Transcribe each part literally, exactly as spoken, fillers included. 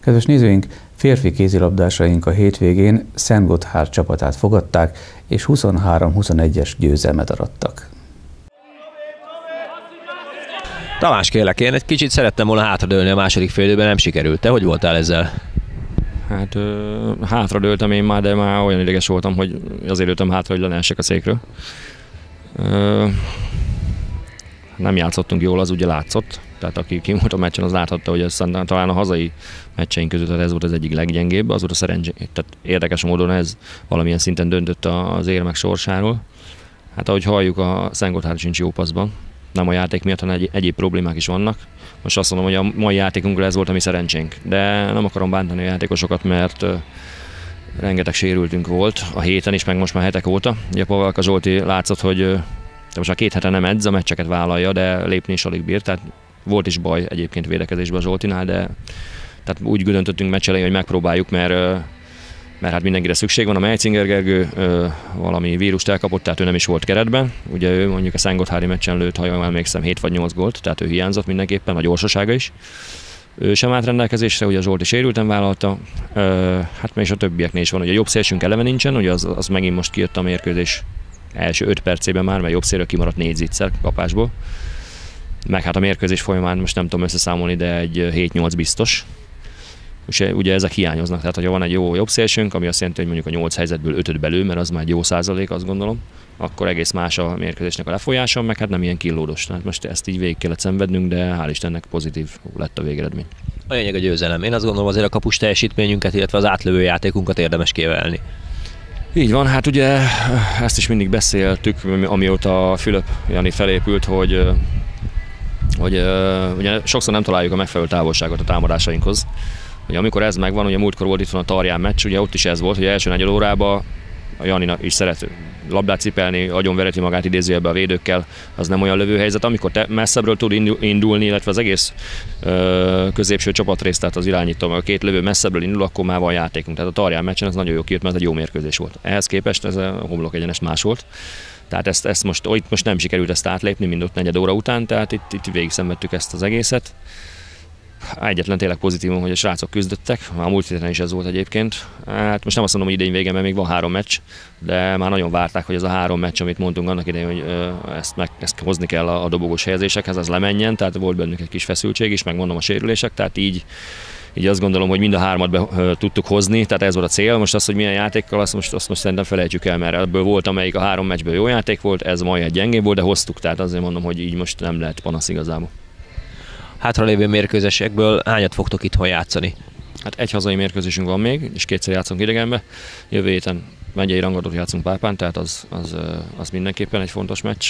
Kedves nézőink, férfi kézilabdásaink a hétvégén Szentgotthárd csapatát fogadták, és huszonhárom huszonegyes győzelmet arattak. Tamás, kérlek, én egy kicsit szerettem volna hátradőlni a második félidőben, nem sikerült. Te hogy voltál ezzel? Hát ö, hátradőltem én már, de már olyan ideges voltam, hogy azért ültem hátra, hogy le ne essek a székről. Ö, nem játszottunk jól, az ugye látszott. Tehát aki kim volt a meccsen, az láthatta, hogy ez talán a hazai meccseink között ez volt az egyik leggyengébb, az volt a szerencsé. Tehát érdekes módon ez valamilyen szinten döntött az érmek sorsáról. Hát ahogy halljuk, a Szentgotthárd sincs jó paszban. Nem a játék miatt, hanem egy, egyéb problémák is vannak. Most azt mondom, hogy a mai játékunkra ez volt a mi szerencsénk. De nem akarom bántani a játékosokat, mert uh, rengeteg sérültünk volt a héten is, meg most már hetek óta. Ugye Pavelka Zsolti látszott, hogy uh, most már két hete nem edz, a meccseket vállalja, de lépni is alig bír. Tehát volt is baj egyébként védekezésben a Zsoltinál, de tehát úgy döntöttünk meccs elején, hogy megpróbáljuk, mert, uh, mert hát mindenkire szükség van. A Meitzinger Gergő uh, valami vírust elkapott, tehát ő nem is volt keretben. Ugye ő mondjuk a Szentgotthárdi meccsen lőtt, ha jól emlékszem, hét vagy nyolc gólt, tehát ő hiányzott mindenképpen, a gyorsasága is. Ő sem állt rendelkezésre, ugye a Zsolti sérülten vállalta, uh, hát még is a többieknél is van, ugye a jobb szélsünk eleve nincsen, ugye az, az megint most kijött a mérkőzés első öt percében már, mert jobb szélről kimaradt négy zicser kapásból. Meg hát a mérkőzés folyamán most nem tudom összeszámolni, de egy hét-nyolc biztos. Ugye, ugye ezek hiányoznak, tehát hogyha van egy jó jobb szélsőnk, ami azt jelenti, hogy mondjuk a nyolc helyzetből ötöt belül, mert az már egy jó százalék, azt gondolom, akkor egész más a mérkőzésnek a lefolyása, meg hát nem ilyen killódos. Tehát most ezt így végig kellett szenvednünk, de hál' Istennek pozitív lett a végeredmény. A lényeg a győzelem. Én azt gondolom, azért a kapus teljesítményünket, illetve az átlövő játékunkat érdemes kiemelni. Így van, hát ugye ezt is mindig beszéltük, amióta Fülöp Jani felépült, hogy, hogy ugye sokszor nem találjuk a megfelelő távolságot a támadásainkhoz. Ugye amikor ez megvan, ugye múltkor volt itt van a Tarján meccs, ugye ott is ez volt, hogy első negyed órában a Janina is szeret labdát cipelni, agyonvereti magát idézőjelbe a védőkkel, az nem olyan lövőhelyzet. Amikor te messzebbről tud indulni, illetve az egész ö, középső csapatrészt, tehát az irányító, a két lövő messzebbről indul, akkor már van játékunk. Tehát a Tarján meccsen ez nagyon jó kijött, mert ez egy jó mérkőzés volt. Ehhez képest ez a homlok egyenes más volt. Tehát ezt, ezt most, itt most nem sikerült ezt átlépni, mind ott negyed óra után, tehát itt, itt végig szenvedtük ezt az egészet. Egyetlen tényleg pozitívum, hogy a srácok küzdöttek, a múlt héten is ez volt egyébként. Hát most nem azt mondom, hogy idény vége, mert még van három meccs, de már nagyon várták, hogy ez a három meccs, amit mondtunk annak idején, hogy ezt, meg, ezt hozni kell a, a dobogós helyezésekhez, az lemenjen, tehát volt bennük egy kis feszültség is, meg mondom a sérülések, tehát így, így azt gondolom, hogy mind a hármat be uh, tudtuk hozni, tehát ez volt a cél. Most az, hogy milyen játékkal, azt most, azt most szerintem felejtsük el, mert ebből volt, amelyik a három meccsből jó játék volt, ez majd egy gyengébb volt, de hoztuk, tehát azért mondom, hogy így most nem lehet panasz igazából. Hátralévő mérkőzésekből hányat fogtok itthon játszani? Hát egy hazai mérkőzésünk van még, és kétszer játszunk idegenbe. Jövő héten megyei rangadót játszunk Pápán, tehát az, az, az mindenképpen egy fontos meccs.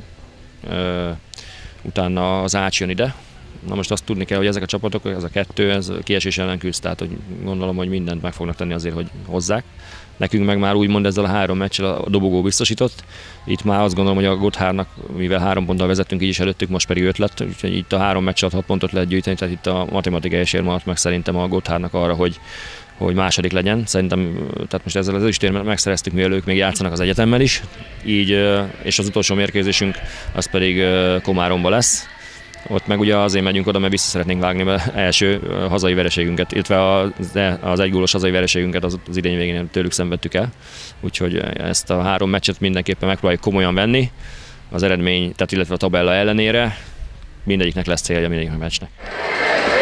Utána az Ács jön ide. Na most azt tudni kell, hogy ezek a csapatok, ez a kettő, ez kiesés ellen küzd, tehát hogy gondolom, hogy mindent meg fognak tenni azért, hogy hozzák. Nekünk meg már úgymond ezzel a három meccsel a dobogó biztosított. Itt már azt gondolom, hogy a Gotthardnak, mivel három ponttal vezettünk, így is előttük, most pedig öt lett, úgyhogy itt a három meccs hat pontot lehet gyűjteni, tehát itt a matematikai esély maradt meg szerintem a Gotthardnak arra, hogy, hogy második legyen. Szerintem, tehát most ezzel az ezüstérmet megszereztük, mivel ők még játszanak az egyetemmel is, így, és az utolsó mérkőzésünk az pedig Komáromba lesz. Ott meg ugye azért megyünk oda, mert vissza szeretnénk vágni az első hazai vereségünket, illetve az, az egygólos hazai vereségünket az, az idény végén tőlük szenvedtük el. Úgyhogy ezt a három meccset mindenképpen megpróbáljuk komolyan venni. Az eredmény, tehát illetve a tabella ellenére mindegyiknek lesz célja, mindegyiknek meccsnek.